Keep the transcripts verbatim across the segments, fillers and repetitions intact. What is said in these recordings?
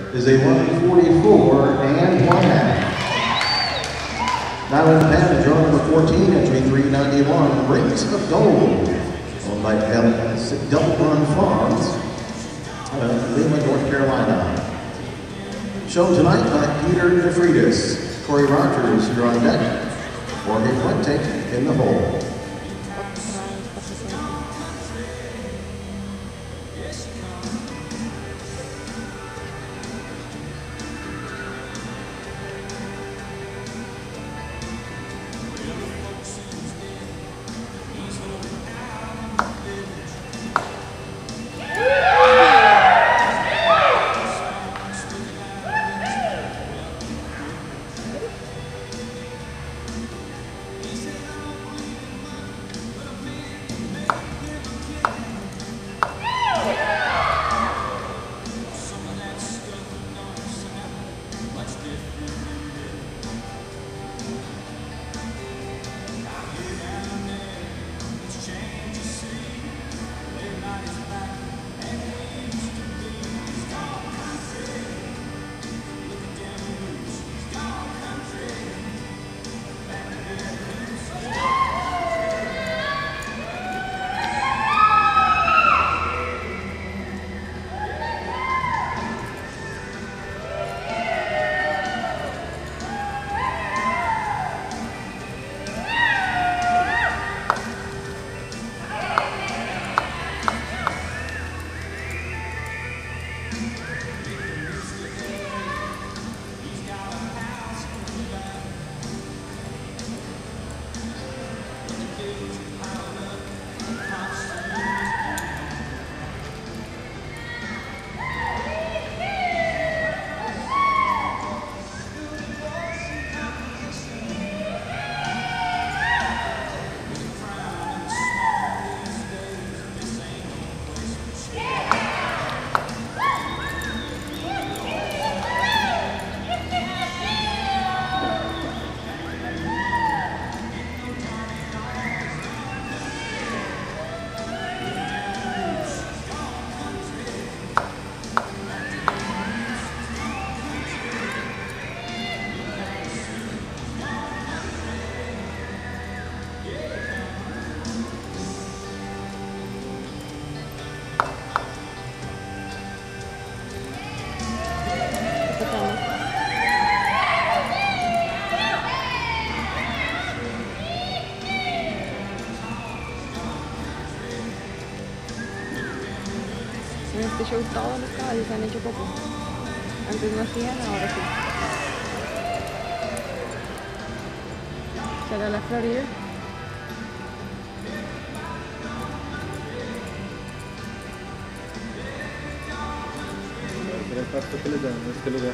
is a one forty-four and one half. Now in the pen, draw number fourteen, entry three ninety-one, Rings of Gold, owned by Double Run Farms, uh, Lima, North Carolina. Shown tonight by Peter DeFreitas, Corey Rogers, you're on deck, Jorge Fuente in the hole. En este show todos los caballos se han hecho popó. Antes no hacían, ahora sí. ¿Será la Florida? Mira el pasto que les dan en este lugar.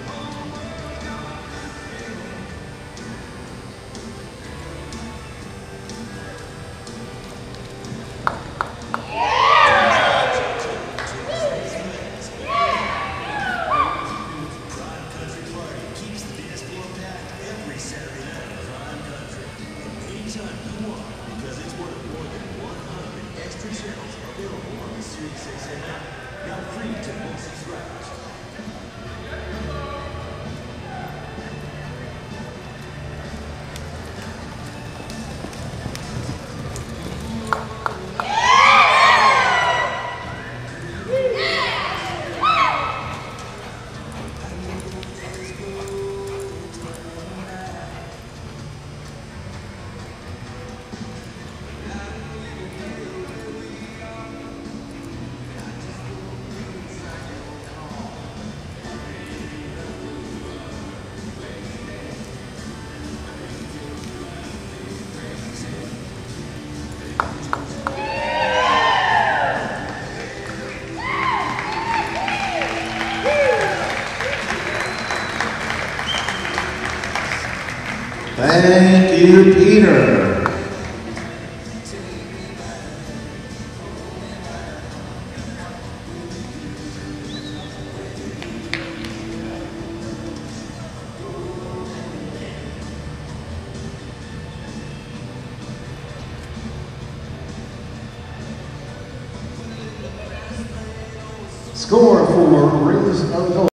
Thank you, Peter. Score for Rings of Gold.